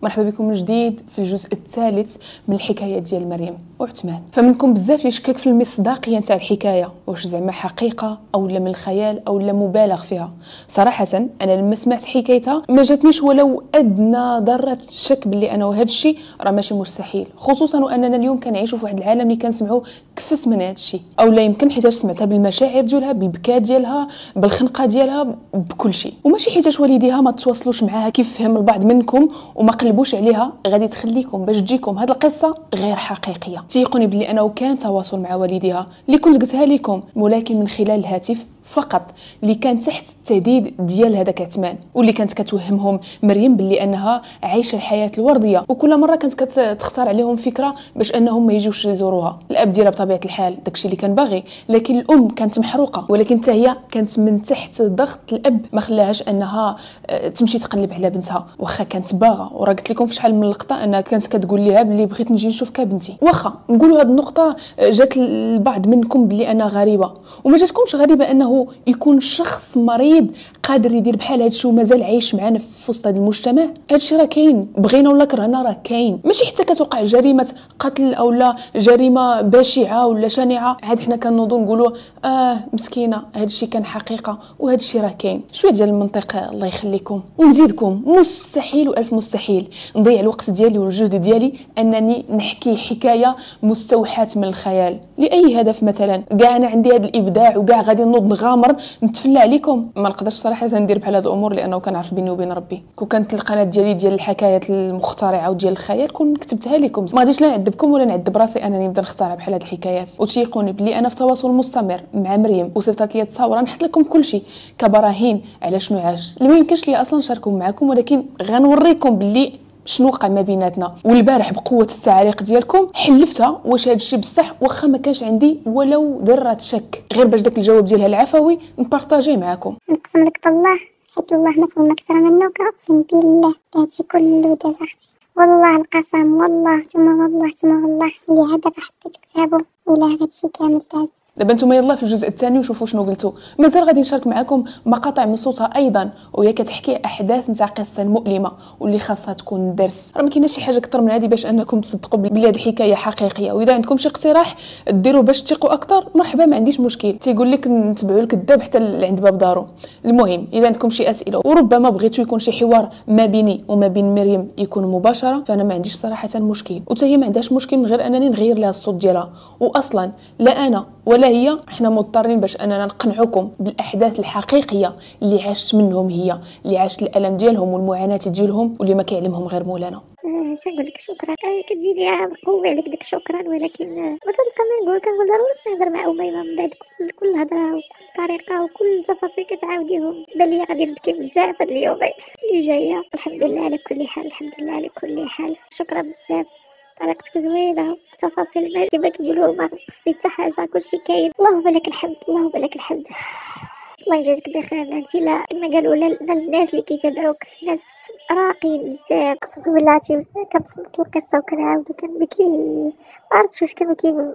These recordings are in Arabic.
مرحبا بكم من جديد في الجزء الثالث من الحكايه ديال مريم وعثمان. فمنكم بزاف اللي شكك في المصداقيه نتاع الحكايه، واش زعما حقيقه او لا من الخيال او لا مبالغ فيها. صراحه انا لما سمعت حكايتها ما جاتنيش ولو ادنى ذره شك باللي انا وهذا الشيء راه ماشي مستحيل، خصوصا واننا اليوم كنعيشوا في واحد العالم اللي كنسمعوا كفس من هذا الشيء، او لا يمكن حيت سمعتها بالمشاعر ديالها، بالبكاء ديالها، بالخنقه ديالها، بكل شيء. وماشي حيت والديها ما تواصلوش معاها كيف فهم البعض منكم وما قلبوش عليها غادي تخليكم باش تجيكم هذه القصه غير حقيقيه. تيقوني بلي انا وكان تواصل مع والديها اللي كنت قلتها لكم، ولكن من خلال الهاتف فقط، اللي كان تحت التهديد ديال هذاك عثمان، واللي كانت كتوهمهم مريم باللي انها عايشه الحياه الورديه، وكل مره كانت كتختار عليهم فكره باش انهم ما يجيوش يزوروها. الاب ديالها بطبيعه الحال داكشي اللي كان باغي، لكن الام كانت محروقه، ولكن حتى هي كانت من تحت ضغط الاب ما خلاهاش انها تمشي تقلب على بنتها، واخا كانت باغا. وراه قلت لكم في شحال من لقطه انها كانت كتقول ليها بلي بغيت نجي نشوفك بنتي. واخا نقولوا هذه النقطه جات البعض منكم بلي انا غريبه، وما جاتكمش غريبه انه يكون شخص مريض قادر يدير بحال هادشي ومازال عايش معنا في وسط هذا المجتمع. هادشي راه كاين، بغينا ولا كرهنا راه كاين. ماشي حتى كتوقع جريمه قتل او لا جريمه بشعه ولا شنيعه عاد حنا كنوضوا نقولوا مسكينه، هادشي كان حقيقه وهادشي راه كاين. شويه ديال المنطق الله يخليكم. ونزيدكم، مستحيل والف مستحيل نضيع الوقت ديالي والجهد ديالي انني نحكي حكايه مستوحاه من الخيال لاي هدف. مثلا كاع انا عندي هذا الابداع وكاع غادي نوض نغامر نتفلى عليكم، ما نقدرش صراحه ندير بحال هاد الامور، لانه كنعرف بيني وبين ربي. كون كانت القناه ديالي ديال الحكايات المخترعه وديال الخيال كون كتبتها لكم، ما غاديش لا نعذبكم ولا نعذب راسي انني نبدا نخترع بحال هاد الحكايات. وتيقوني بلي انا في تواصل مستمر مع مريم، وصيفطات لي التصاور نحط لكم كل شيء كبراهين على شنو عاش. اللي ما يمكنش لي اصلا نشاركهم معكم، ولكن غنوريكم بلي شنو وقع ما بيناتنا. والبارح بقوه التعاليق ديالكم حلفتها واش هذا الشيء بصح، واخا ما كانش عندي ولو ذره شك، غير باش داك الجواب ديالها العفوي نبارطاجيه معكم. نقسم لك بالله حيت الله ما كاين اكثر منه، كنقسم بالله هادشي كله دابا اختي، والله القسم، والله ثم والله ثم والله اللي عاد راح تكتبوا الى هادشي كامل تاع. دابا نتوما يلا في الجزء الثاني وشوفوا شنو قلتوا. مازال غادي نشارك معكم مقاطع من صوتها ايضا، وهي كتحكي احداث نتاع قصه مؤلمه واللي خاصها تكون درس. راه ما كايناش شي حاجه اكثر من هذه باش انكم تصدقوا بلي هذه الحكايه حقيقيه. واذا عندكم شي اقتراح ديروا باش تثقوا اكثر، مرحبا ما عنديش مشكل. تيقول لك نتبعوا الكذاب حتى عند باب دارو. المهم اذا عندكم شي اسئله وربما بغيتوا يكون شي حوار ما بيني وما بين مريم يكون مباشره، فانا ما عنديش صراحه مشكل، وتا هي ما عندهاش مشكل غير انني نغير لها الصوت ديالها. واصلا لا انا ولا هي احنا مضطرين باش اننا نقنعوكم بالاحداث الحقيقيه اللي عاشت منهم هي، اللي عاشت الالم ديالهم والمعاناه ديالهم واللي ما كيعلمهم غير مولانا. نقول لك شكرا، كتجي لي قوي عليك ديك شكرا، ولكن بطريقه ما نقول كنقول ضروري نهضر مع اميمه من بعد كل هضره وكل طريقه وكل تفاصيل كتعاوديهم. بان لي غادي نبكي بزاف هاد اليومين اللي جايه. الحمد لله على كل حال، الحمد لله على كل حال. شكرا بزاف، طريقتك زوينه، تفاصيل ما كما كنقولوا ما قصدي حتى حاجه، كلشي كاين. اللهم لك الحمد، اللهم لك الحمد. الله يجازيك بخير. انت لا كما قالوا الناس اللي كيتابعوك ناس راقيين بزاف. قسم بالله عرفتي كنصنت القصه وكنعاود وكنبكي، ما عرفتش واش كنبكي، ما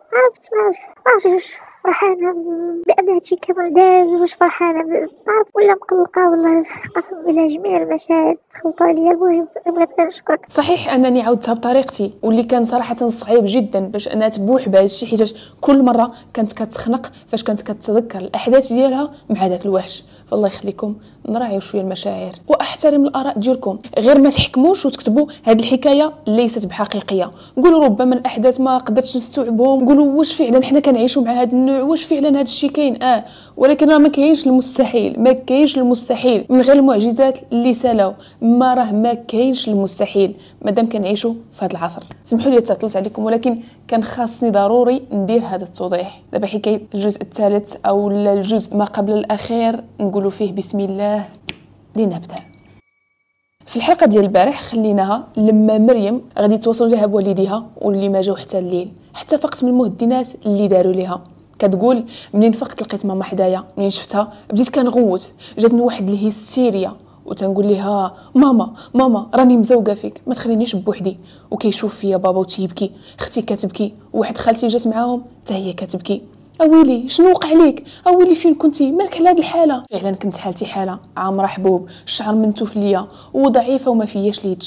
عرفتش واش فرحانه بان هادشي كامل داز، واش فرحانه ما عرفت ولا مقلقه، والله قسم بالله جميع المشاعر تخلطوا عليا. المهم بغيت غير نشكرك. صحيح انني عاودتها بطريقتي، واللي كان صراحه صعيب جدا باش انها تبوح بهذا الشيء، حيت كل مره كانت كتخنق فاش كانت كتذكر الاحداث ديالها مع داك الوحش. فالله يخليكم نراعيو شويه المشاعر واحترم الاراء ديالكم، غير ما تحكموش وتكتبوا هذه الحكايه ليست بحقيقيه. قولوا ربما الاحداث ما قدرتش نستوعبهم، قولوا واش فعلا حنا كنعيشوا مع هذا النوع، واش فعلا هذا الشيء كاين. ولكن راه ما كاينش المستحيل، ما كاينش المستحيل من غير المعجزات اللي سالاو، ما راه ما كاينش المستحيل مادام كنعيشوا في هذا العصر. سمحوا لي تعطلت عليكم، ولكن كان خاصني ضروري ندير هذا التوضيح. دابا حكايه الجزء الثالث او الجزء ما قبل الاخير نقولوا فيه بسم الله لنبدا. في الحلقه ديال البارح خليناها لما مريم غادي توصل لها بوالديها واللي ما جاو حتى الليل، حتى فقت من المهدنات اللي داروا ليها. كتقول منين فقت لقيت ماما حدايا، منين شفتها بديت كنغوت، جاتني واحد الهستيريا وتنقول لها ماما راني مزوقه فيك، ما تخلينيش بوحدي. وكيشوف فيا بابا وتيبكي، اختي كتبكي، وواحد خالتي جات معاهم حتى هي كتبكي. اويلي شنو وقع ليك؟ اويلي فين كنتي؟ مالك على هاد الحاله؟ فعلا كنت حالتي حاله عامره حبوب، الشعر منتوف ليا وضعيفه وما فياش اللي يتشاف.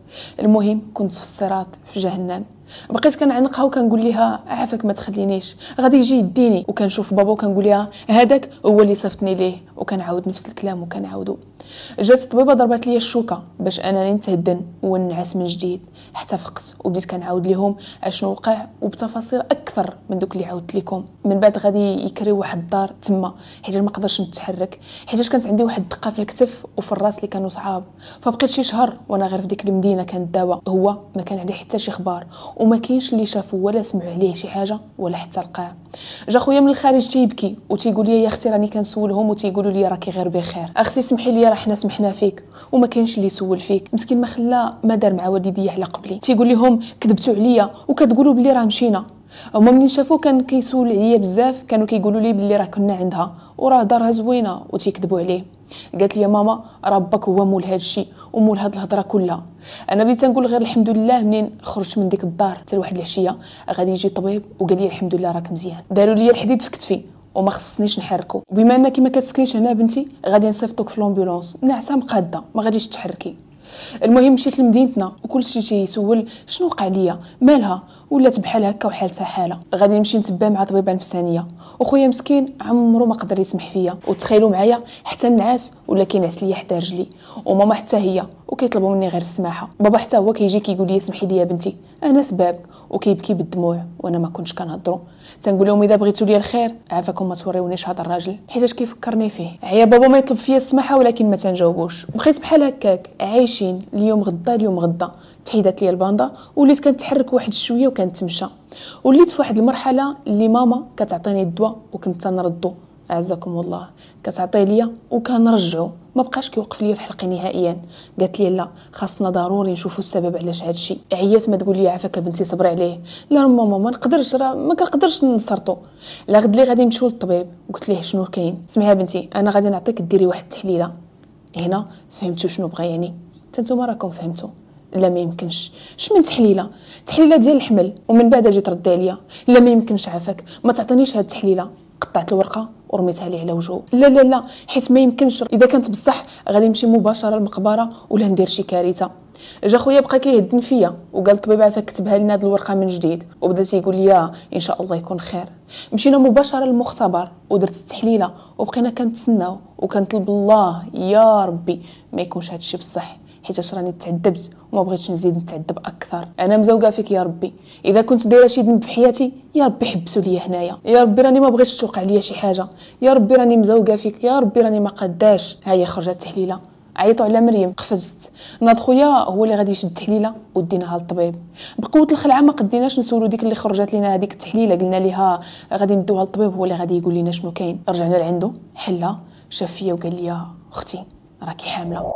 المهم كنت في الصراط في جهنم. بقيت كنعنقها وكنقول لها عافاك ما تخلينيش، غادي يجي يديني. وكنشوف بابا وكنقول لها هذاك هو اللي صيفطني ليه، وكنعاود نفس الكلام وكنعاودو. جات الطبيبه ضربات لي الشوكه باش انني نتهدن وننعس من جديد، حتى فقت وبديت كنعاود ليهم اشنو وقع وبتفاصيل اكثر من دوك اللي عاودت لكم. من بعد غادي يكريو واحد الدار تما حيت ما قدرتش نتحرك، حيت كانت عندي واحد الدقه في الكتف وفي الراس اللي كانوا صعاب. فبقيت شي شهر وانا غير في ديك المدينه كنداوى. هو ما كان عليه حتى شي خبار وما كاينش اللي شافو ولا سمعوا عليه شي حاجه ولا حتى لقاه. جا خويا من الخارج تيبكي وتيقول لي يا اختي راني كنسولهم وتيقولوا لي راكي غير بخير. اختي سمحي لي راه حنا سمحنا فيك وما كاينش اللي يسول فيك. مسكين ما خلا ما دار مع والديا على قبلي. تيقول لهم كذبتوا عليا وكتقولوا بلي راه مشينا. هما منين شافوه كان كيسول عليا بزاف، كانوا كيقولوا لي بلي راه كنا عندها وراه دارها زوينه وتيكذبوا عليه. قالت لي ماما راه باك هو مول هذا الشيء ومول هاد الهضره كلها. انا بديت نقول غير الحمد لله منين خرجت من ديك الدار. حتى لواحد العشيه غادي يجي طبيب وقال لي الحمد لله راك مزيان. داروا لي الحديد في كتفي وما خصنيش نحركو. بما انك ما كتسكنيش هنا بنتي غادي نصيفطوك في لومبولونس ناعسه مقاده ما غاديش تحركي. المهم مشيت لمدينتنا وكلشي تيسول شنو وقع ليا مالها ولات بحال هكا وحالتها حاله. غادي نمشي نتبع مع طبيبه نفسانيه وخويا مسكين عمرو ما قدر يسمح فيا. وتخيلوا معايا حتى النعاس ولا كينعس ليا حدا رجلي، وماما حتى هي وكيطلبوا مني غير السماحه. بابا حتى هو كيجي كيقول لي سمحي لي يا بنتي انا سبابك، وكيبكي بالدموع وانا ما كنتش كنهضروا. تنقول لهم اذا بغيتوا لي الخير عافاكم ما توريونيش هذا الراجل حيت كيفكرني فيه. عيا بابا ما يطلب فيا السماحه ولكن ما تنجاوبوش. بقيت بحال هكاك عايشين اليوم غدا اليوم غدا. تحيدات لي الباندا وليت كنتحرك واحد شويه وكنتمشى. وليت في واحد المرحله اللي ماما كتعطيني الدواء وكنت تنردو اعزكم الله، كتعطيه ليا وكنرجعو ما بقاش كيوقف ليا في حلقي نهائيا. قالت لي لا خاصنا ضروري نشوفوا السبب علاش هذا الشيء. عيات ما تقول لي عافاك بنتي صبري عليه. لا ماما ما نقدرش راه ما كنقدرش نصرطو. لا غد لي غادي نمشيو للطبيب. قلت ليه شنو كاين؟ سمعي بنتي انا غادي نعطيك ديري واحد التحليله. هنا فهمتوا شنو بغا يعني؟ نتوما راكم فهمتوا. لا ما يمكنش. من تحليله ديال الحمل ومن بعد اجي تردي عليا. لا ما يمكنش عافاك ما تعطينيش هاد التحليله. قطعت الورقه ورميتها ليه على وجهه. لا لا لا حيت ما يمكنش، اذا كانت بصح غادي نمشي مباشره للمقبره ولا ندير شي كارثه. جا خويا بقى كيهدن فيا وقال الطبيب عافاك كتبها لنا هاد الورقه من جديد وبدا تيقول لي ان شاء الله يكون خير. مشينا مباشره للمختبر ودرت التحليله وبقينا كنتسناو وكنطلب الله يا ربي ما يكونش هادشي بصح، حيت راني تعذبت وما بغيتش نزيد نتعذب اكثر. انا مزوقه فيك يا ربي، اذا كنت دايره شي ذنب في حياتي يا ربي حبسوا لي هنايا. يا ربي راني ما بغيتش توقع ليا شي حاجه. يا ربي راني مزوقه فيك. يا ربي راني ما قداش. ها هي خرجت التحليله. عيطوا على مريم قفزت. ناض خويا هو اللي غادي يشد التحليله وديناها للطبيب. بقوه الخلعه ما قديناش نسولوا ديك اللي خرجت لنا هذيك التحليله. قلنا ليها غادي ندوها للطبيب هو اللي غادي يقول لنا شنو كاين. رجعنا لعندو حلها شاف فيا وقال لي اختي راكي حامله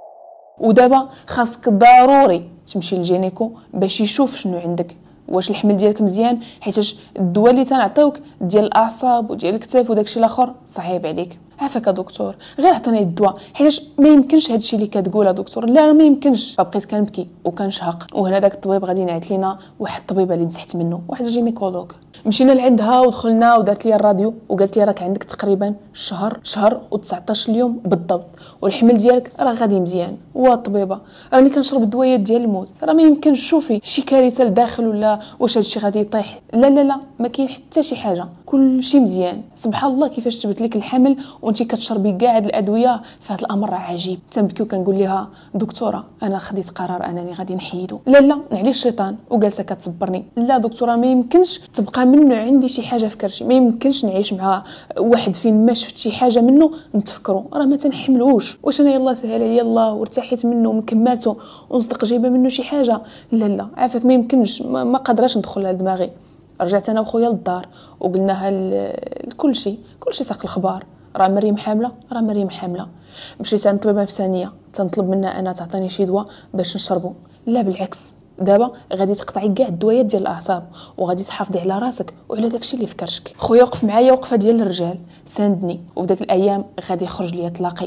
ودابا خاصك ضروري تمشي للجينيكو باش يشوف شنو عندك، واش الحمل ديالك مزيان، حيت الدواء اللي تنعطيوك ديال الاعصاب وديال الكتاف وداكشي الاخر صعيب عليك. عافاك دكتور غير عطيني الدواء حيت ما يمكنش هادشي اللي كتقول دكتور. لا ما يمكنش. فبقيت كنبكي وكنشهق. وهنا داك الطبيب غادي ينعت لينا واحد الطبيبه اللي من تحت منه واحد جينيكولوج. مشينا لعندها ودخلنا ودارت لي الراديو وقالت لي راك عندك تقريبا شهر و19 يوم بالضبط والحمل ديالك راه غادي مزيان. والطبيبه راني كنشرب الدويات ديال الموت راه ما يمكنش. شوفي شي كارثه لداخل ولا واش هادشي غادي يطيح. لا لا لا ما كاين حتى شي حاجه كل شيء مزيان. سبحان الله كيفاش تبت لك الحمل وانت كتشربي كاع هاد الادويه. فهاد الامر راه عجيب. تنبكي وكنقول لها دكتوره انا خديت قرار انني غادي نحيدو. لا لا نعلي الشيطان وجالسه كتصبرني. لا دكتوره ما يمكنش تبقى منه عندي شي حاجه في كرشي. ما يمكنش نعيش مع واحد فين ما شفت شي حاجه منه نتفكروا راه ما تنحملوش. واش انا يلا سهل عليا الله وارتحيت منه ومكملته ونصدق جايبه منه شي حاجه. لا لا عافاك ما يمكنش ما قادراش ندخل لدماغي. رجعت انا وخويا للدار وقلناها لكل شيء ساق الخبار. راه مريم حامله راه مريم حامله. مشيت عند طبيبه نفسانيه تنطلب منها انا تعطيني شي دواء باش نشربه. لا بالعكس دابا غادي تقطعي كاع الدويات ديال الاعصاب وغادي تحافظي على راسك وعلى داكشي اللي في كرشك. خويا وقف معايا وقفه ديال الرجال ساندني. وفي داك الايام غادي يخرج ليا طلاقي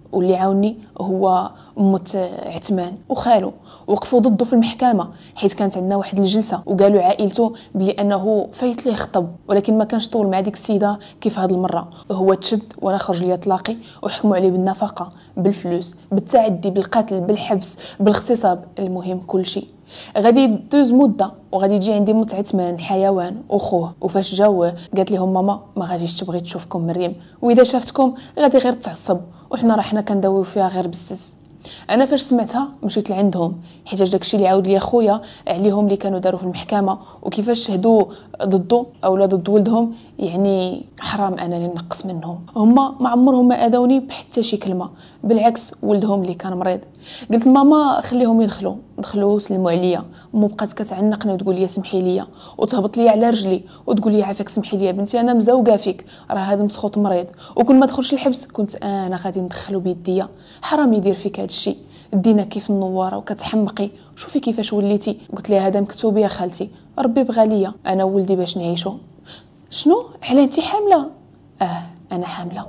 واللي عاوني هو موت عثمان وخالو. وقفوا ضده في المحكمه حيت كانت عندنا واحد الجلسه وقالوا عائلته بلي انه فايت ليه خطب، ولكن ما كانش طول مع ديك السيده كيف هاد المره. هو تشد وانا خرج ليا طلاقي وحكموا عليه بالنفقه، بالفلوس، بالتعدي، بالقتل، بالحبس، بالاغتصاب، المهم كل شيء. غادي دوز مده وغادي يجي عندي موت عثمان الحيوان وخوه. وفاش جاو قالت لهم ماما ما غاديش تبغي تشوفكم مريم، واذا شافتكم غادي غير تعصب، وحنا راه حنا كنداويو فيها غير بالسس. انا فاش سمعتها مشيت لعندهم حيت داكشي اللي عاود لي خويا عليهم اللي كانوا داروا في المحكمه وكيفاش شهدوا ضده اولا ضد ولدهم. يعني حرام انا اللي نقص منهم. هما ما عمرهم ما اذوني بحتى شي كلمه، بالعكس ولدهم اللي كان مريض. قلت لماما خليهم دخلوا سلموا عليا. مو بقات كتعنقني وتقول لي سمحي لي وتهبط لي على رجلي وتقول لي عافاك سمحي لي بنتي انا مزوقه فيك، راه هذا مسخوط مريض وكل ما دخلش الحبس كنت انا غادي ندخلو بيديا. حرام يدير فيك هذا الشيء، دينا كيف النواره وكتحمقي. شوفي كيفاش وليتي. قلت لها هذا مكتوب يا خالتي، ربي بغى ليا انا وولدي باش نعيشوا. شنو على انت حامله؟ انا حامله.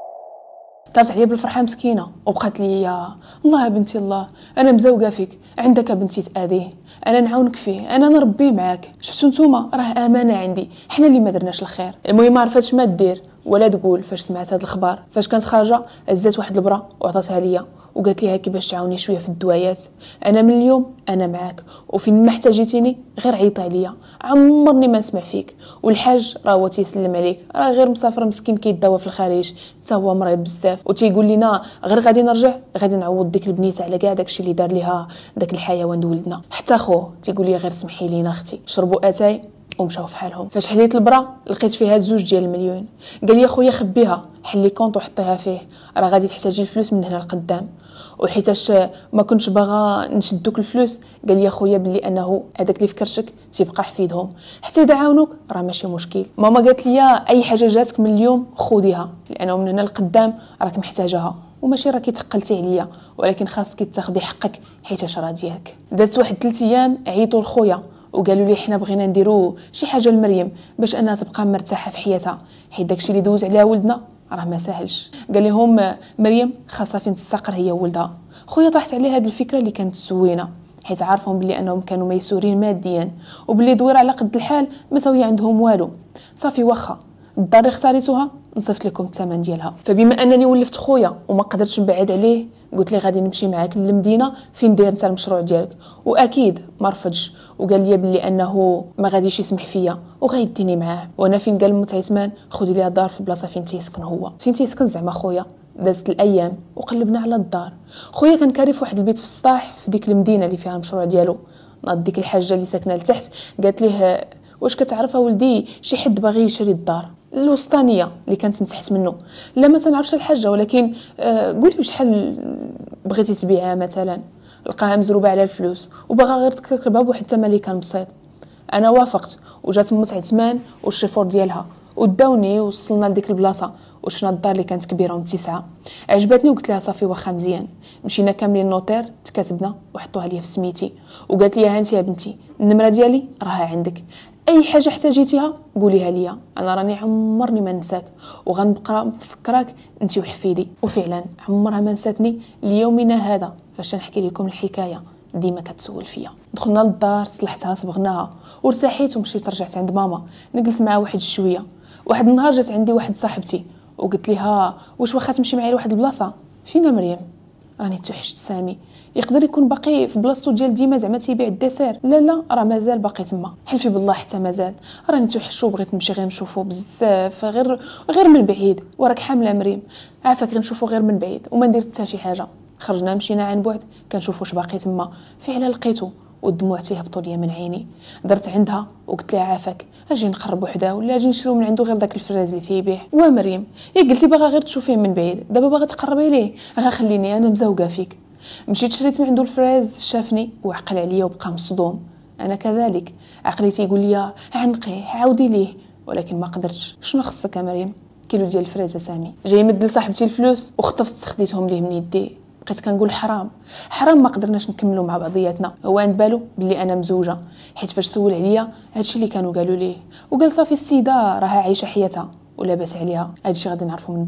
طارت عليا بالفرحه مسكينه وبقات لي يا الله بنتي الله انا مزوقه فيك، عندك بنتي تاذيه انا نعاونك فيه، انا نربيه معاك. شفتوا نتوما راه امانه عندي، حنا اللي ما درناش الخير. المهم ما عرفتش ما دير ولا تقول. فاش سمعت هذا الخبر فاش كانت خارجه هزات واحد البرا وعطاتها ليا وقالت لي هاكي باش تعاوني شويه في الدوايات. انا من اليوم انا معاك وفين ما احتاجيتيني غير عيطي عليا، عمرني ما نسمع فيك. والحاج راه هو تيسلم عليك، راه غير مسافر مسكين كيداوى في الخارج حتى هو مريض بزاف وتيقول لنا غير غادي نرجع غادي نعوض ديك البنيته على كاع داكشي اللي دار ليها داك الحيوان ولدنا. حتى خوه تيقول لي غير سمحي لينا اختي. شربوا اتاي ومشاو في حالهم. فاش حليت البرا لقيت فيها 2 المليون. قال لي خويا خبيها حلي كونط وحطيها فيه، راه غادي تحتاجي الفلوس من هنا لقدام. وحيتاش ما كنتش باغا نشدوك الفلوس قال لي خويا بلي انه هذاك اللي فكرشك تيبقى حفيدهم حتى اذا عاونوك راه ماشي مشكل. ماما قالت لي اي حاجه جاتك من اليوم خذيها لانه من هنا لقدام راك محتاجاها، وماشي راكي تقلتي عليا ولكن خاصك تاخدي حقك حيت راه ديالك. دازت واحد 3 ايام عيطوا لخويا وقالوا لي حنا بغينا نديروا شي حاجه لمريم باش انها تبقى مرتاحه في حياتها حيت داكشي اللي دوز عليها ولدنا راه ما ساهلش. قال لهم مريم خاصها فين تستقر هي ولدها. خويا طاحت عليه هذه الفكره اللي كانت زوينه حيت عارفهم بلي انهم كانوا ميسورين ماديا وبلي دوير على قد الحال ما ساويه عندهم والو. صافي واخا الدار اللي اختاريتوها نصيفط لكم الثمن ديالها. فبما انني ولفت خويا وما قدرتش نبعد عليه قلت لي غادي نمشي معاك للمدينه فين داير انت المشروع ديالك. واكيد ما رفضش وقال لي بلي انه ما غاديش يسمح فيا وغيديني معاه. وانا فين قال موت عثمان خذي لي دار في بلاصه فين تيسكن هو. فين تيسكن زعما خويا. دازت الايام وقلبنا على الدار. خويا كان كاري في واحد البيت في السطاح في ديك المدينه اللي فيها المشروع ديالو. ناض ديك الحاجه اللي ساكنه لتحت قالت ليه واش كتعرف ولدي شي حد باغي يشري الدار الوسطانيه اللي كانت من تحت منه. لا ما تنعرفش الحاجه ولكن قولي بشحال بغيتي تبيعها مثلا. لقاها مزروبه على الفلوس وباغا غير تكركبها بواحد الثمن اللي كان بسيط. انا وافقت وجات موت عثمان والشيفور ديالها وداوني ووصلنا لديك البلاصه وشفنا الدار اللي كانت كبيره ومتسعه. عجبتني وقلت لها صافي واخا مزيان. مشينا كاملين نوتير تكاتبنا وحطوها ليا في سميتي وقالت لي هانتي يا بنتي النمره ديالي راها عندك، اي حاجه احتاجيتيها قوليها ليا انا راني عمرني ما ننساك وغنبقى نفكرك انت وحفيدي. وفعلا عمرها ما نساتني ليومنا هذا. فاش نحكي لكم الحكايه ديما كتسول فيا. دخلنا للدار صلحتها صبغناها وارتحيت ومشيت رجعت عند ماما نجلس معها واحد شويه. واحد النهار جات عندي واحد صاحبتي وقلت لها واش واخا تمشي معايا لواحد البلاصه. فينا مريم؟ راني توحشت سامي، يقدر يكون باقي في بلاصتو ديال ديما زعما تيبيع الدسر. لا راه مازال باقي تما، حلفي بالله حتى مازال. راني توحشو بغيت نمشي غير نشوفو بزاف غير من بعيد. وراك حامله مريم عافاك غير نشوفو غير من بعيد وما ندير حتى شي حاجه. خرجنا مشينا عن بعد كنشوفو واش باقي تما. فعلا لقيتو والدموع تيهبطوا ليا من عيني. درت عندها وقلت لها عافاك اجي نقرب وحده ولا اجي نشريو من عنده غير داك الفراز اللي تيبيع. مريم يا قلتي باغا غير تشوفيه من بعيد دابا باغا تقربي ليه غا خليني انا مزوقه فيك. مشيت شريت من عنده الفراز شافني وعقل عليا وبقى مصدوم. انا كذلك عقلي تيقول لي عنقيه عاودي ليه ولكن ما قدرتش. شنو خصك يا مريم؟ كيلو ديال الفراز سامي. جاي مد لصاحبتي الفلوس وخطفت خديتهم ليه من يدي. بقيت كنقول حرام ما قدرناش نكملوا مع بعضياتنا. هو عند بالو بلي انا مزوجه حيت فاش سول عليا هادشي اللي كانوا قالوا ليه وقال صافي السيده راها عايشه حياتها ولا باس عليها هادشي غادي نعرفوا من بعد.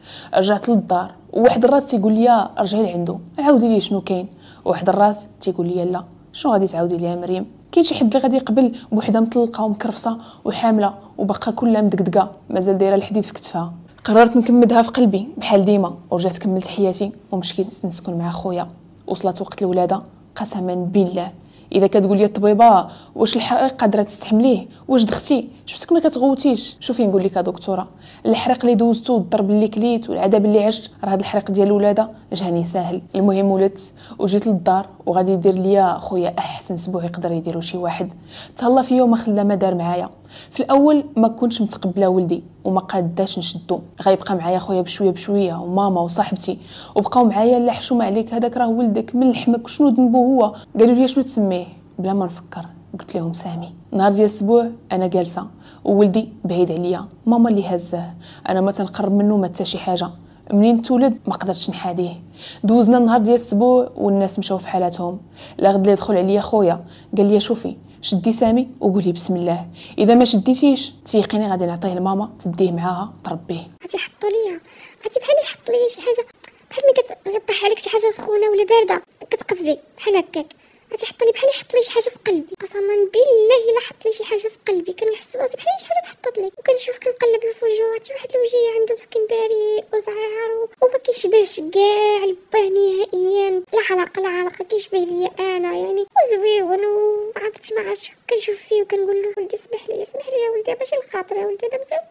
رجعت للدار، وواحد الراس تيقول لي رجعي لعندو عاودي لي شنو كاين، وواحد الراس تيقول لي لا شنو غادي تعاودي لي يا مريم، كاين شي حد اللي غادي يقبل بوحده مطلقه ومكرفصه وحامله وباقا كلها مدقدقه مازال دايره الحديد في كتفها. قررت نكمدها في قلبي بحال ديما، ورجعت كملت حياتي ومشيت نسكن مع خويا. وصلت وقت الولاده، قسما بالله اذا كتقول لي الطبيبه واش الحريق قادره تستحمليه، واش دختي شفتك ما كتغوتيش، شوفي نقول لك دكتوره، الحريق اللي دوزتو والضرب اللي كليت والعذاب اللي عشت، راه هذا الحريق ديال الولاده جاني ساهل. المهم ولدت وجيت للدار، وغادي يدير ليا خويا احسن سبوع يقدر يديرو شي واحد. تهلا فيا وما خلى ما دار معايا. في الاول ما كنتش متقبله ولدي وما قاداش نشدو، غيبقى معايا خويا بشويه بشويه وماما وصاحبتي، وبقاو معايا لا حشوم عليك هذاك راه ولدك من لحمك شنو ذنبو هو. قالوا لي شنو تسميه، بلا ما نفكر قلت لهم سامي. نهار ديال الاسبوع انا جالسه وولدي بعيد عليا، ماما اللي هزاه، انا ما تنقرب منه ما حتى شي حاجه. منين تولد ما قدرتش نحاديه. دوزنا النهار ديال الاسبوع والناس مشاو في حالاتهم. لا غد اللي دخل عليا خويا قال لي شوفي شدي سامي وقولي بسم الله، اذا ما شديتيش تيقيني غادي نعطيه لماما تديه معاها تربيه. غادي يحطوا ليا، غادي بحال يحط ليا شي حاجه بحال ملي كطيح عليك شي حاجه سخونه ولا بارده كتقفزي بحال هكاك، غادي يحط لي بحال يحط لي شي حاجه في قلبي. قسما بالله الا حط لي شي حاجه في قلبي كنحس راسي بحال شي حاجه تحطت لي، وكنشوف كنقلب الفوجو حتى واحد الوجيه عنده مسكين بريء وزعار وما كيشبهش كاع لباه نهائيا، لا علاقه كيشبه ليا انا يعني، وزويون وما عرفتش كنشوف فيه وكنقول له ولدي اسمح لي يا ولدي ماشي الخاطر يا ولدي انا مزوق.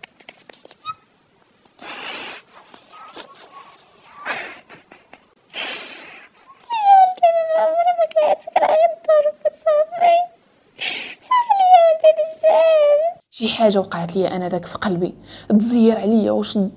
شي حاجه وقعت لي انا ذاك في قلبي، تزير عليا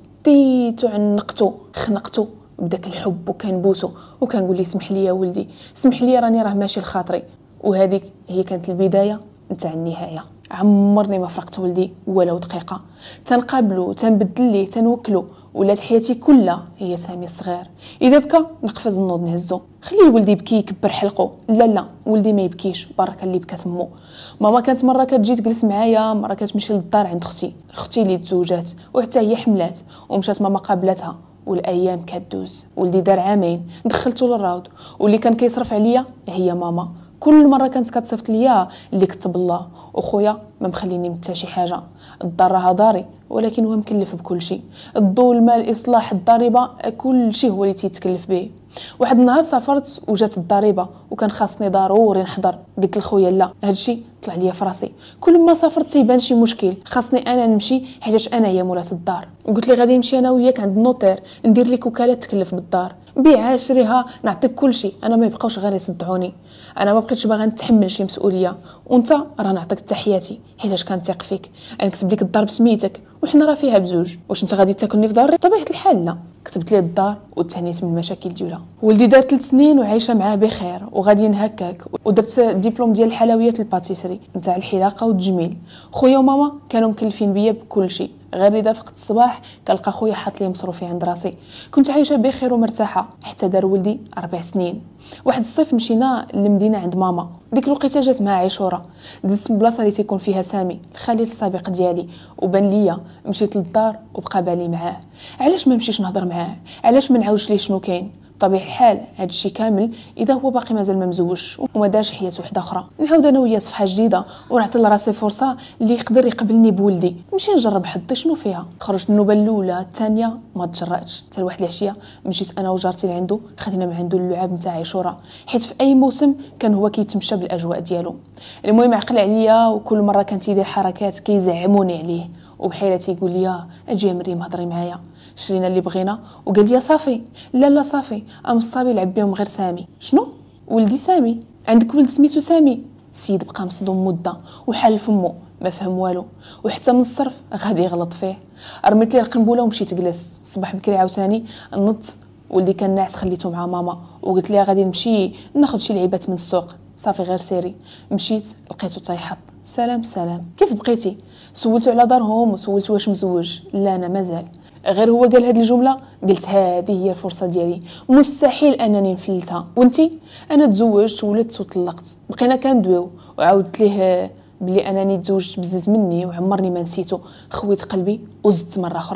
وشديته عنقته خنقته بداك الحب وكنبوسو وكنقول لي اسمح لي يا ولدي اسمح لي راني راه ماشي لخاطري. وهذيك هي كانت البدايه نتاع النهايه. عمرني ما فرقت ولدي ولو دقيقه، تنقابلو تنبدل ليه تنوكلو، ولات حياتي كلها هي سامي الصغير. اذا بكى نقفز النوض نهزو، خلي الولد يبكي يكبر حلقه، لا ولدي ما يبكيش برك اللي بكات امو. ماما كانت مره كتجي تجلس معايا، مره كتمشي للدار عند اختي اللي تزوجات وحتى هي حملات ومشات ماما قابلتها، والايام كدوز. ولدي دار عامين دخلته للراود، واللي كان كيصرف عليا هي ماما. كل مره كانت كتصيفط ليا اللي كتب الله، وخويا ما مخليني حتى شي حاجه. الدار راها داري ولكن هو مكلف بكل شيء، الضوء الماء الاصلاح الضريبه كل شيء هو اللي تيتكلف به. واحد النهار سافرت وجات الضريبه وكان خاصني ضروري نحضر، قلت لخويا لا هادشي طلع ليا في راسي، كل ما سافرت تيبان شي مشكل خاصني انا نمشي حيتاش انا هي مولات الدار. قلت لي غادي نمشي انا وياك عند النوطير ندير لك وكاله تكلف بالدار، بيعها شريها نعطيك كل شيء، انا ما يبقاوش غير يصدعوني، انا ما بقيتش باغا نتحمل شي مسؤوليه، وانت راه نعطيك تحياتي حيتاش كنثيق فيك، انا كتب لك الدار بسميتك وحنا راه فيها بزوج، واش انت غادي تاكلني في داري؟ بطبيعه الحال لا. كتبت لي الدار وتهنيت من المشاكل ديالها. ولدي دار 3 سنين وعايشه معاه بخير وغاديين هكاك، ودرت دبلوم ديال الحلويات الباتيسري نتاع الحلاقه والتجميل. خويا وماما كانوا مكلفين بيا بكل شيء، غير اذا فقت الصباح كنلقى خويا حاط لي مصروفي عند راسي. كنت عايشه بخير ومرتاحه حتى دار ولدي 4 سنين. واحد الصيف مشينا للمدينه عند ماما، ديك الوقيته جات مع عاشوره، دزت البلاصه اللي تيكون فيها سامي الخليل السابق ديالي، وبان ليا مشيت للدار وبقى بالي معاه. علاش ما نمشيش نهضر معاه؟ علاش ما نعاودش ليه شنو كاين؟ بطبيعه الحال هذا الشيء كامل اذا هو باقي مازال ما مزوجش وما دارش حياه وحده اخرى. نعاود انا وياه صفحه جديده ونعطي لراسي فرصه اللي يقدر يقبلني بولدي، نمشي نجرب حظي شنو فيها. خرجت النوبه الاولى الثانيه ما تجرأتش، حتى لواحد العشيه مشيت انا وجارتي لعندو، خدينا من عنده اللعاب نتاع عاشوره، حيت في اي موسم كان هو كيتمشى بالاجواء ديالو. المهم عقل عليا، وكل مره كان تيدير حركات كيزعموني عليه، وبحيله تيقول لي اجي يا مريم هضري معايا. شرينا اللي بغينا وقال لي صافي لا صافي ام الصابي لعب بهم غير سامي. شنو ولدي سامي؟ عندك ولد سميتو سامي؟ السيد بقى مصدوم مده وحال فمو ما فهم والو، وحتى من الصرف غادي يغلط فيه. رميت لي القنبله ومشيت جلس. الصباح بكري عاوتاني نط، ولدي كان ناعس خليته مع ماما، وقلت لها غادي نمشي ناخذ شي لعيبات من السوق. صافي غير سيري. مشيت لقيته تيحط سلام كيف بقيتي؟ سولته على دارهم وسولته واش مزوج. لا انا مازال. غير هو قال هذه الجمله قلت هذه هي الفرصه ديالي، مستحيل انني نفلتها. وانتي؟ انا تزوجت ولدت وطلقت، بقينا كندويو، وعاودت ليه بلي انني تزوجت بزز مني وعمرني ما نسيته. خويت قلبي وزدت مره اخرى.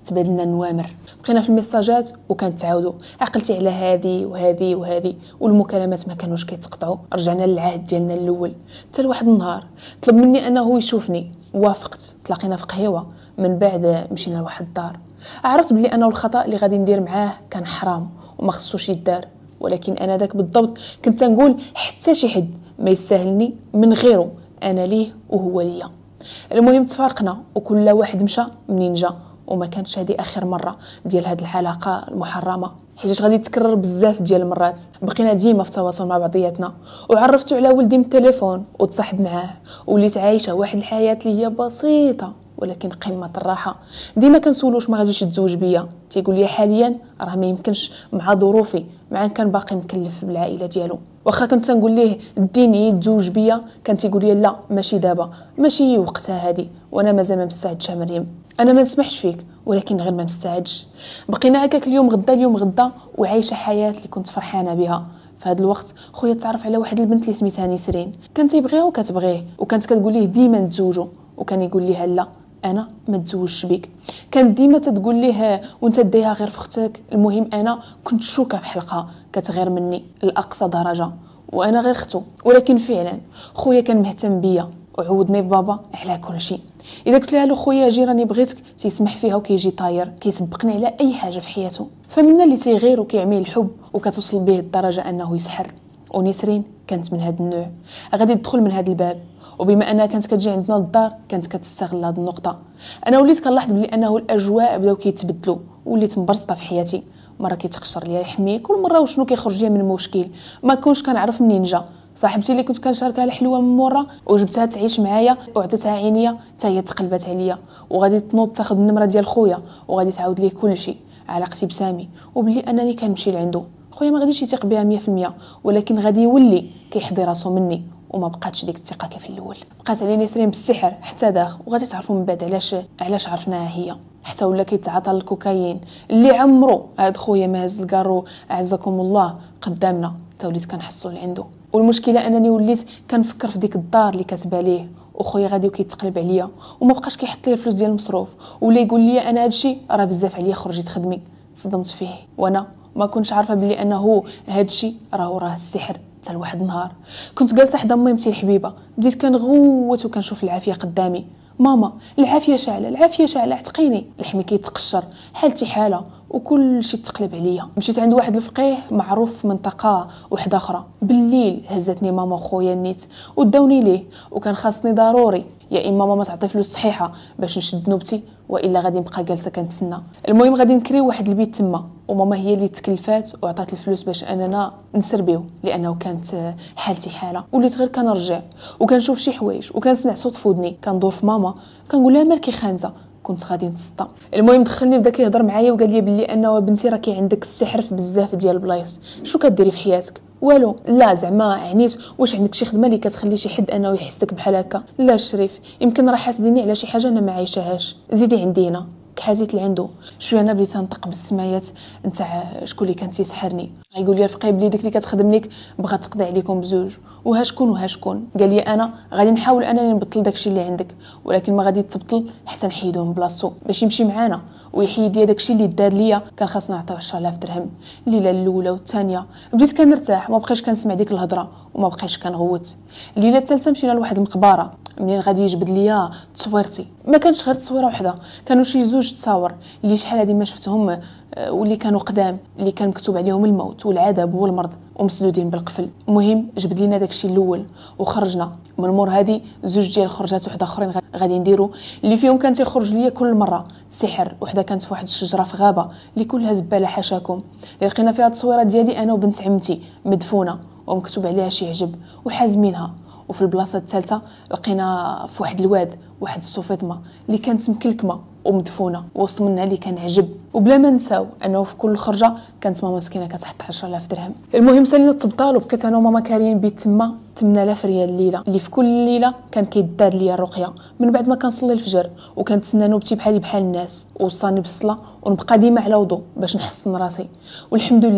تبادلنا النوامر، بقينا في الميساجات وكانت تعاودوا عقلتي على هذه وهذه وهذه، والمكالمات ما كانوش كيتقطعوا. رجعنا للعهد ديالنا الاول. حتى لواحد النهار طلب مني انه يشوفني، وافقت. تلاقينا في قهيوه، من بعد مشينا لواحد الدار. عرفت بلي انا الخطا اللي غادي ندير معاه كان حرام وما خصوش يدار، ولكن انا داك بالضبط كنت نقول حتى شي حد ما يستاهلني من غيره، انا ليه وهو ليا. المهم تفارقنا وكل واحد مشى منين جا، وما كانتش هذه اخر مره ديال هذه العلاقه المحرمه، حيت غادي تكرر بزاف ديال المرات. بقينا ديما في تواصل مع بعضياتنا، وعرفتو على ولدي من التليفون وتصاحب معاه، وليت عايشه واحد الحياه اللي هي بسيطه ولكن قمه الراحه. ديما كنسولو واش ما غاديش يتزوج بيا، تيقول لي حاليا راه ما يمكنش مع ظروفي، مع ان كان باقي مكلف بالعائله ديالو. واخا كنت نقول ليه ديني يتزوج بيا، كان تيقول لي لا ماشي دابا، ماشي وقتها هذه، وانا مازال ما مستعدش مريم، انا ما نسمحش فيك ولكن غير ما مستعدش. بقينا هكاك اليوم غدا اليوم غدا، وعايشه حياه اللي كنت فرحانه بها. في هذا الوقت خويا تعرف على واحد البنت اللي سميتها نسرين، كانت تيبغيها وكتبغيه، وكانت كتقول ليه ديما نتزوجوا، وكان يقول لها لا انا ما تزوجش بك. كانت ديما تتقول ليه وانت ديها غير في اختك. المهم انا كنت شوكه في حلقها، كتغير مني لاقصى درجه، وانا غير اختو. ولكن فعلا خويا كان مهتم بيا وعودني ببابا على كل شيء. اذا قلت لها له خويا جي راني بغيتك، تيسمح فيها وكيجي طاير كيسبقني على اي حاجه في حياته. فمنا اللي تيغير وكيعمل الحب وكتوصل به الدرجه انه يسحر. ونسرين كانت من هذا النوع، غادي تدخل من هذا الباب. وبما انها كانت كتجي عندنا للدار كانت كتستغل هذه النقطه. انا وليت كنلاحظ بلي انه الاجواء بداو كيتبدلوا، وليت مبرزطه في حياتي. مره كيتقشر ليا الحمي، كل مره وشنو كيخرج ليا من مشكل ما كنتش كنعرف منين جا. صاحبتي اللي كنت كنشاركها الحلوه من مورا وجبتها تعيش معايا وعطيتها عينيا، حتى هي تقلبت عليا وغادي تنوض تاخذ النمره ديال خويا وغادي تعاود ليه كل شيء، علاقتي بسامي وبلي انني كنمشي لعندو. خويا ما غاديش يثق بها 100%، ولكن غادي يولي كيحضي راسو مني. وما بقاتش ديك الثقه كيف الاول، بقات عليه نسرين بالسحر حتى داخ. وغادي تعرفوا من بعد علاش عرفناها هي، حتى ولا كيتعاطى الكوكايين اللي عمرو هاد خويا ما هز الكارو اعزكم الله قدامنا، حتى وليت كنحصل عنده. والمشكله انني وليت كنفكر في ديك الدار اللي كاتبه ليه، وخويا غادي وكيتقلب عليا وما بقاش كيحط لي الفلوس ديال المصروف، ولا يقول لي انا هادشي راه بزاف عليا خرجي تخدمي. تصدمت فيه، وانا ما كنتش عارفه بلي انه هادشي راه السحر. حتى لواحد النهار كنت جالسه حدا ميمتي الحبيبه، بديت كنغوت وكنشوف العافيه قدامي. ماما العافيه شاعله العافيه شاعله عتقيني. الحمي كيتقشر، حالتي حاله وكل شيء تقلب عليا. مشيت عند واحد الفقيه معروف في منطقه وحده اخرى. بالليل هزتني ماما وخويا النيت وداوني ليه، وكان خاصني ضروري يا اما ماما تعطي فلوس صحيحه باش نشد نوبتي، والا غادي نبقى جالسه كنتسنى. المهم غادي نكري واحد البيت تما، وماما هي اللي تكلفات وعطات الفلوس باش اننا نسربيو، لانه كانت حالتي حاله. وليت غير كنرجع وكنشوف شي حوايج وكنسمع صوت في ودني، كندور في ماما كنقول لها مالكي خانزه. كنت غادي نتصدى. المهم دخلني بدا كيهضر معايا وقال لي بلي انه بنتي راكي عندك السحر في بزاف ديال البلايص، شنو كديري في حياتك؟ والو. لا زعما عنيت واش عندك شي خدمه اللي كتخلي شي حد انه يحسك بحال هكا؟ لا الشريف، يمكن راه حاسديني على شي حاجه انا ما عايشاهاش. زيدي عندي هنا كحازيت لعندو شويه. انا بديت نطق بالسمايات نتاع شكون اللي كان تيسحرني. غيقول لي الفقيه بلي ديك اللي كتخدم لك بغات تقضي عليكم بزوج، وها شكون. قال لي انا غادي نحاول انني نبطل داكشي اللي عندك، ولكن ما غادي تبطل حتى نحيدوه من بلاصتو باش يمشي معانا ويحيد لي داكشي اللي دار ليا. كان خاصنا نعطيو 10,000 درهم. الليله الاولى والثانيه بديت كنرتاح، ما بقيتش كنسمع ديك الهضره وما بقيتش كنغوت. الليله الثالثه مشينا لواحد المقبره. منين غادي يجبد ليا تصويرتي، ما كانش غير تصويره وحده، كانوا شي زوج تصاور اللي شحال هذه ما شفتهم، واللي كانوا قدام، اللي كان مكتوب عليهم الموت والعذاب والمرض ومسدودين بالقفل. المهم جبد لينا داكشي الاول وخرجنا من مور هذه زوج ديال الخرجات وحده اخرين غادي نديروا اللي فيهم كان تيخرج ليا كل مره سحر. وحده كانت في واحد الشجره في غابه اللي كلها زباله حاشاكم، اللي لقينا فيها التصويره ديالي انا وبنت عمتي مدفونه ومكتوب عليها شي عجب وحازمينها. وفي البلاصه الثالثه لقينا في واحد الواد واحد السوفيطمه اللي كانت مكلكمه ومدفونه وسط منها اللي كان عجب. وبلا ما نساو انه في كل خرجه كانت ماما مسكينه كتحط 10,000 درهم. المهم سالينا الطبطال وبقيت انا وماما كاريين بيت تما 8000 ريال الليله، اللي في كل ليله كان كيدار ليا الرقيه من بعد ما كنصلي الفجر، وكنتسنى نوبتي بحال الناس، وصاني بالصلاه ونبقى ديما على وضو باش نحسن راسي. والحمد لله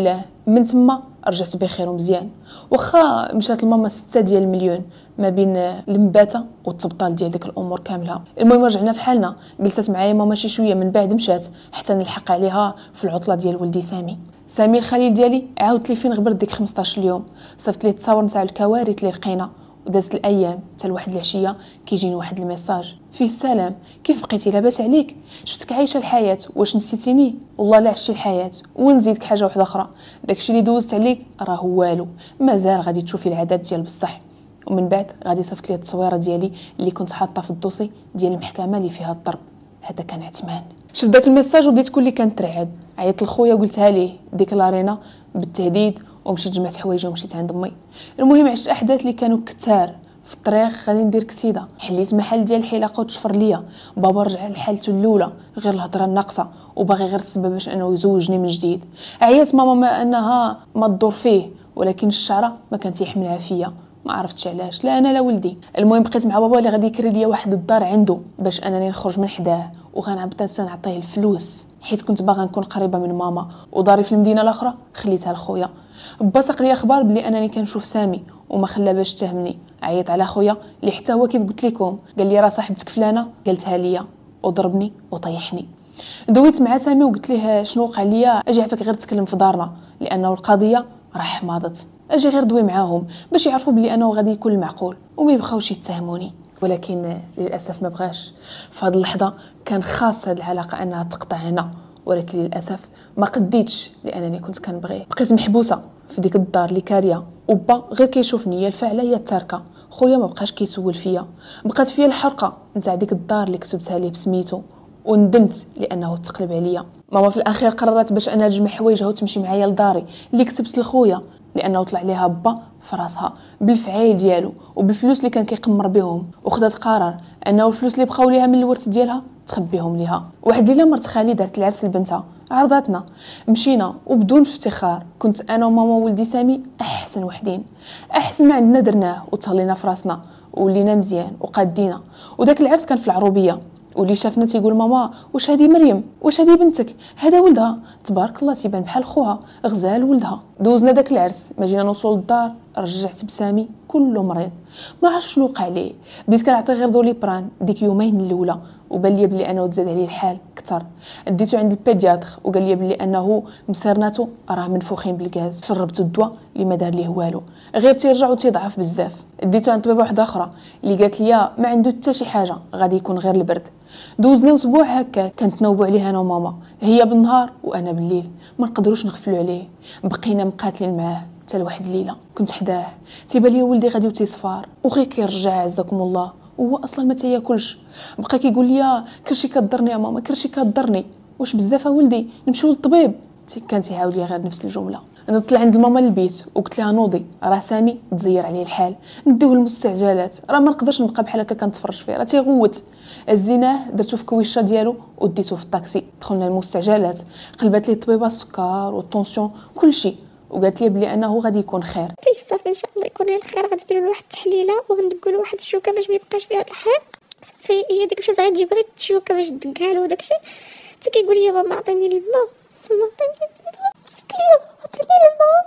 من تما رجعت بخير ومزيان. واخا مشات لماما 6 ديال المليون ما بين المباته والتبطال ديال ديك الامور كامله. المهم رجعنا في حالنا، جلست معايا ماما شي شويه من بعد مشات حتى نلحق عليها في العطله ديال ولدي سامي الخليل ديالي. عاودت لي فين غبرت ديك 15 اليوم، صيفط لي التصاور نتاع الكوارث اللي لقينا، ودازت الايام حتى لواحد العشيه كيجيني واحد الميساج فيه السلام، كيف بقيتي لاباس عليك؟ شفتك عايشه الحياه، واش نسيتيني؟ والله لا عشتي الحياه. ونزيدك حاجه واحده اخرى، داكشي اللي دوزت عليك راه والو، مازال غادي تشوفي العذاب ديال بصح. ومن بعد غادي صيفط لي التصويره ديالي اللي كنت حاطه في الدوسي ديال المحكمه اللي فيها الضرب. هذا كان عثمان. شفت داك الميساج وبديت كلي كنترعد، عيطت لخويا وقلتها ليه ديكلارينا بالتهديد، ومشيت جمعت حوايجي ومشيت عند امي. المهم عشت احداث اللي كانوا كثار. في الطريق غادي ندير كسيده، حليت محل ديال الحلاقه وتشفر ليا. بابا رجع لحالته الاولى، غير الهضره الناقصه، وباغي غير السبب باش انه يزوجني من جديد. عيات ماما ما انها ما تدور فيه، ولكن الشعره ما كان تيحملها فيا، ما عرفتش علاش، لا انا لا ولدي. المهم بقيت مع بابا اللي غادي يكري ليا واحد الدار عنده باش انني نخرج من حداه، وغنبدا نعطيه الفلوس حيت كنت باغا نكون قريبه من ماما. وداري في المدينه الاخرى خليتها لخويا. با ساق لي اخبار بلي انني كنشوف سامي وما خلى باش تهمني. عيط على خويا اللي حتى هو كيف قلت لكم قال لي راه صاحبتك فلانه قالتها ليا، وضربني وطيحني. دويت مع سامي وقلت ليه شنو وقع ليا، اجي عافاك غير تكلم في دارنا لانه القضيه راه حماضت، اجي غير دوي معاهم باش يعرفوا بلي انه غادي يكون المعقول وما يبقاوش يتهموني. ولكن للاسف ما بغاش. في هذه اللحظه كان خاص هذه العلاقه انها تقطع هنا، ولكن للاسف ما قديتش لانني كنت كنبغيه. بقيت محبوسه في ديك الدار اللي كاريه، وبا غير كيشوفني يا الفاعله يا التاركه. خويا ما بقاش كيسول فيا، بقات فيا الحرقه نتاع ديك الدار اللي كتبتها ليه بسميتو، وندمت لانه تقلب عليا. ماما في الاخير قررت باش انا نجمع حوايجها وتمشي معايا لداري اللي كتبت لخويا، لانه طلع ليها با في راسها بالفعايل ديالو وبالفلوس اللي كان كيقمر بهم، وخدات قرار انه الفلوس اللي بقاو ليها من الورث ديالها تخبيهم ليها. واحد الليله مرت خالي دارت العرس لبنتها، عرضاتنا، مشينا وبدون افتخار. كنت انا وماما وولدي سامي احسن وحدين، احسن ما عندنا درناه وتهلينا في راسنا ولينا مزيان وقادينا. وداك العرس كان في العروبيه، واللي شافنا تيقول ماما واش هذه مريم، واش هذه بنتك، هذا ولدها تبارك الله تيبان بحال خوها، غزال ولدها. دوزنا داك العرس، ما جينا نوصلوا للدار رجعت بسامي كله مريض، ما عرفت شنو وقع ليه. بديت كنعطي غير دوليبران ديك يومين الاولى، وبان لي بلي انه تزاد عليه الحال كثر. ديتو عند البيدياتر وقال لي بلي انه مسيرناتو راه منفوخين بالغاز. شربتو الدواء اللي ما دار ليه والو، غير تيرجع وتيضعف بزاف. ديتو عند طبيبه واحده اخرى اللي قالت لي ما عنده حتى شي حاجه، غادي يكون غير البرد. دوزنا اسبوع هكا كنتنوبوا عليه انا وماما، هي بالنهار وانا بالليل، ما نقدروش نغفلوا عليه. بقينا مقاتلين معاه حتى لواحد الليله كنت حداه، تيبان لي ولدي غادي وتيصفار وغير كيرجع عزكم الله، وهو اصلا ما تياكلش. بقى كيقول لي كلشي كضرني يا ماما، كلشي كضرني، واش بزاف ولدي نمشيو للطبيب؟ كان تيعاود لي غير نفس الجمله. انا طلع عند ماما للبيت وقلت لها نوضي راه سامي تزير عليه الحال، نديوه المستعجلات، راه ما نقدرش نبقى بحال هكا كنتفرج فيه، راه تيغوت. الزيناه درتو في كويشه ديالو وديتو في الطاكسي، دخلنا المستعجلات، قلبت لي الطبيبه السكر والطونسيون كلشي، وقالت لي بلي انه غادي يكون خير. صافي ان شاء الله يكون الخير. غادي نديروا له واحد التحليله وغندقوا له واحد الشوكه باش ما يبقاش فيها الحال. صافي هي ديك الشيء غتجيب غير الشوكه باش دقها له وداكشي. حتى كيقول لي ماما عطيني الماء، ماما عطيني الماء، سكلي عطيني الماء.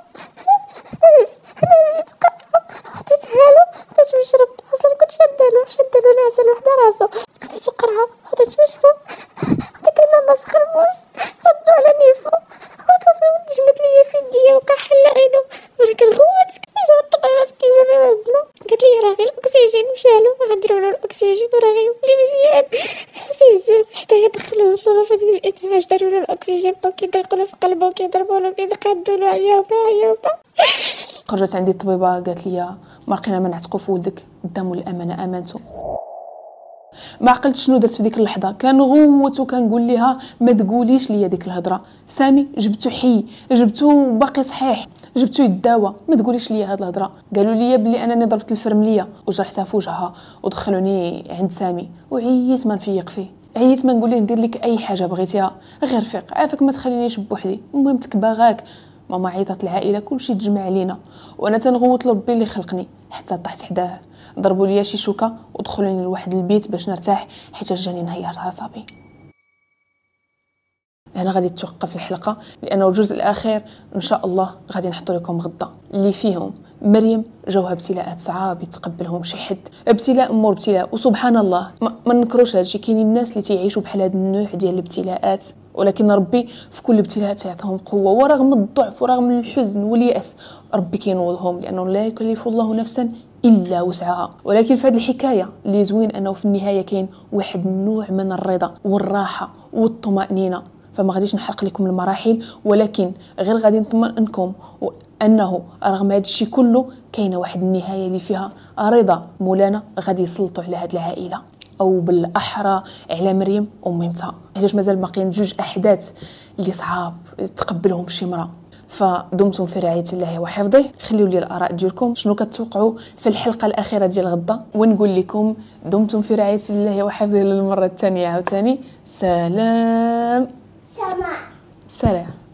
انا زدت قطعه عطيتها له عطيتو يشرب، اصلا كنت شاده له العسل وحده راسو، عطيتو قرعه عطيتو يشرب. عطيت الماء ما سخرموش، ردو على نيفو وصافي جمت ليا في يديا وقع حل عينو. وانا كنغوت كيجاو الطبيبات كيجيو عندنا، قالت لي راه غير الاكسجين مشالو، غنديروا له الاكسجين وراه غيولي مزيان. صافي هزوه حتى دخلوه للغرفه ديال الانعاش، داروا له الاكسجين، بقاو كيدقوا له في قلبه وكيضربوا له كيقادوا له عيوبه. خرجت عندي الطبيبه قالت لي ما لقينا ما نعتقوا في ولدك، قدام الامانه امانته. ما عقلت شنو درت في ديك اللحظه، كنغوت وكنقول لها ما تقوليش ليا ديك الهضره، سامي جبتو حي، جبتو باقي صحيح، جبتو يداوى، ما تقوليش ليا هاد الهضره. قالوا لي بلي انني ضربت الفرمليه وجرحتها في وجهها ودخلوني عند سامي، وعييت ما نفيق فيه، عييت ما نقول ليه ندير لك اي حاجه بغيتيها، غير فيق عافاك ما تخلينيش بوحدي، المهم تكباغاك. ماما عيطات العائله كلشي تجمع علينا، وانا تنغوت لربي اللي خلقني حتى طحت حداه. ضربوا لي شي شوكه ودخلوني لواحد البيت باش نرتاح حيت جاني انهيار عصبي. هنا غادي توقف الحلقه، لانه الجزء الاخير ان شاء الله غادي نحط لكم غدا اللي فيهم مريم جاوها ابتلاءات صعاب يتقبلهم شي حد، ابتلاء مور ابتلاء. وسبحان الله ما نكروش هادشي، كاينين الناس اللي تيعيشوا بحال هذا النوع ديال الابتلاءات، ولكن ربي في كل ابتلاء تعطيهم قوه، ورغم الضعف ورغم الحزن والياس ربي كينوضهم، لانه لا يكلف الله نفسا الا وسعها. ولكن في هذه الحكايه اللي زوين انه في النهايه كاين واحد النوع من الرضا والراحه والطمانينه. فما غاديش نحرق لكم المراحل، ولكن غير غادي نطمئنكم انه رغم هذا الشيء كله كاينه واحد النهايه اللي فيها رضا مولانا غادي يسلطوا على هذه العائله، او بالاحرى على مريم وميمتها، حيت مازال باقيين جوج احداث اللي صعاب تقبلهم شي مرة. فدمتم في رعايه الله وحفظه. خليوا لي الاراء ديالكم، شنو كتوقعوا في الحلقه الاخيره ديال غدا، ونقول لكم دمتم في رعايه الله وحفظه للمره الثانيه عاوتاني. سلام. سلام. سلام.